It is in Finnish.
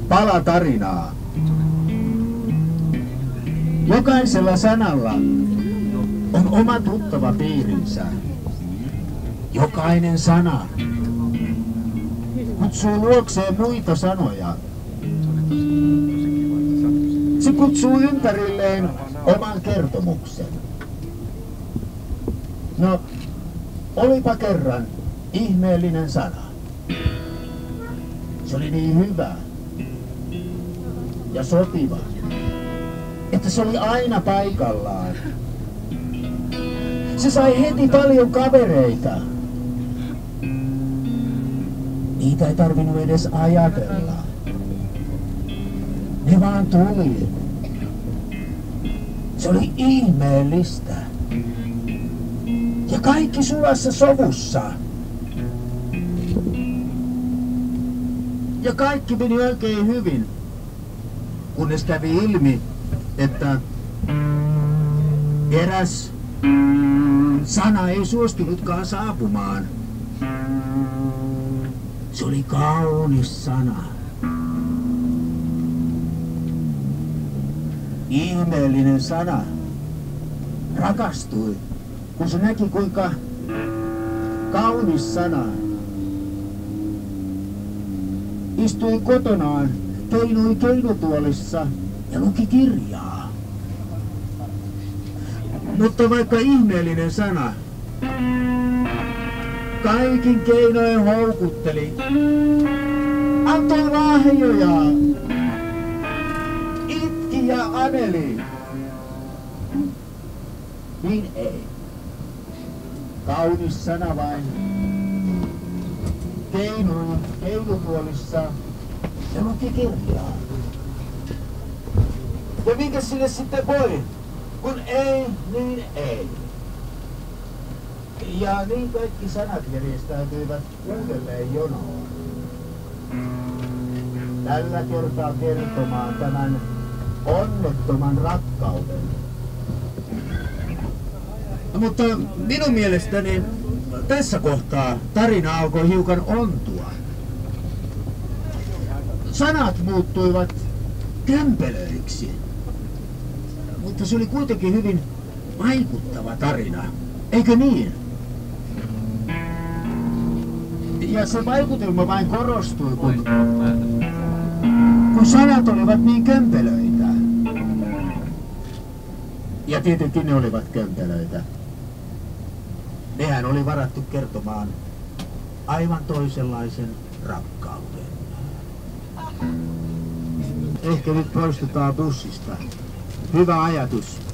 pala tarinaa. Jokaisella sanalla on oma tuttava piirinsä. Jokainen sana kutsuu luokseen muita sanoja. Se kutsuu ympärilleen oman kertomuksen. No, olipa kerran ihmeellinen sana. Se oli niin hyvä ja sopiva, että se oli aina paikallaan. Se sai heti paljon kavereita. Niitä ei tarvinnut edes ajatella. Ne vaan tuli. Se oli ihmeellistä. Ja kaikki sulassa sovussa. Ja kaikki meni oikein hyvin, kunnes kävi ilmi, että eräs sana ei suostunutkaan saapumaan. Se oli kaunis sana. Ihmeellinen sana rakastui, kun se näki kuinka kaunis sana istui kotonaan, keinui keinutuolissa ja luki kirjaa. Mutta vaikka ihmeellinen sana kaikin keinoin houkutteli, antoi lahjoja, itki ja aneli, niin ei. Kaunis sana vain keinui keinutuolissa ja luki kirjaa. Ja minkä sinne sitten voi, kun ei, niin ei. Ja niin kaikki sanat järjestäytyivät uudelleen jonoon. Tällä kertaa kertomaan tämän onnettoman rakkauden. Mutta minun mielestäni tässä kohtaa tarina alkoi hiukan ontua. Sanat muuttuivat kömpelöiksi. Mutta se oli kuitenkin hyvin vaikuttava tarina, eikö niin? Ja se vaikutelma vain korostui, kun sanat olivat niin kömpelöitä. Ja tietenkin ne olivat kömpelöitä. Nehän oli varattu kertomaan aivan toisenlaisen rakkauden. Ehkä nyt poistutaan bussista. Hyvä ajatus.